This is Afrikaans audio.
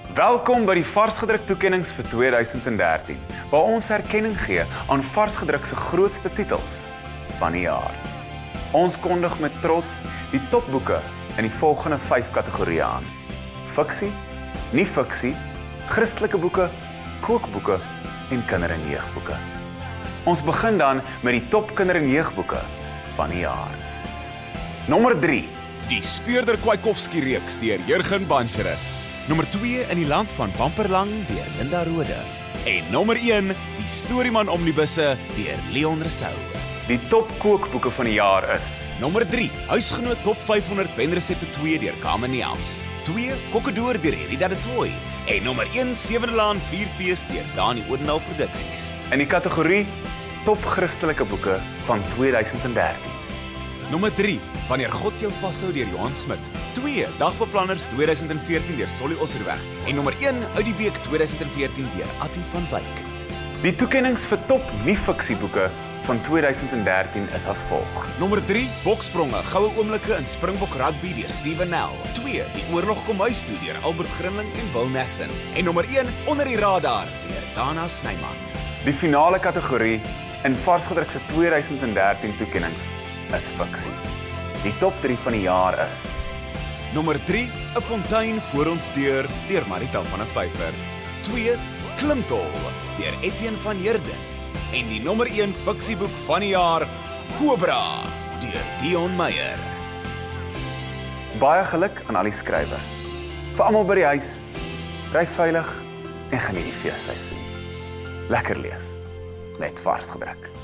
Welkom by die varsgedruk toekennings vir 2013, waar ons erkenning gee aan varsgedruk se grootste titels van die jaar. Ons kondig met trots die topboeke in die volgende 5 kategorieë aan: fiksie, nie-fiksie, Christelike boeke, kookboeke en kinder- en jeugboeke. Ons begin dan met die top kinder- en jeugboeke van die jaar. Nommer 3. Die Speurder Kwiatkowski reeks deur Jurgen Bancherus. Nommer 2 in die land van Bamperlang deur Linda Rode. En nommer 1, die Storieman Omnibusse deur Leon Rousseau. Die top kookboeke van die jaar is: Nommer 3, Huisgenoot Top 500 Wenresepte 2 deur Carmen Nels. 2, Kokkedoor deur Rida de Tooy. En nommer 1, Sewende Laan Vierfees deur Dani Odendaal Produksies. in die kategorie top Christelike boeke van 2013. Nommer 3, Wanneer God jou vashou deur Johan Smit. 2, Dagbeplanners 2014 deur Solly Osserweg. En nommer 1, Uit die Beek 2014 deur Attie van Wyk. Die toekennings vir top nie-fiksieboeke van 2013 is as volg. Nommer 3, Bokspronge, Goue Oomblikke in Springbok Rugby deur Steven Nel. 2, Die Oorlog kom huis toe deur Albert Grinling en Wil Nessen. En nommer 1, Onder die Radar deur Dana Snyman. Die finale kategorie in varsgedruk se 2013 toekennings is fiksie. Die top 3 van die jaar is: Nommer 3, 'n Fontein voor ons deur Marita van der Vyver. 2, Klimtol deur Etienne van Heerden. En die nommer 1 fiksieboek van die jaar, Cobra deur Dion Meyer. baie geluk aan al die skrywers. Vir almal by die huis, ry veilig en geniet die feesseisoen. Lekker lees met varsgedruk.